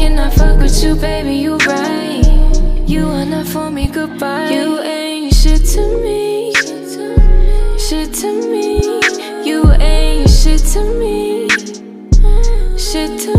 cannot fuck with you, baby, you right. You are not for me, goodbye. You ain't shit to me, shit to me. You ain't shit to me, shit to me.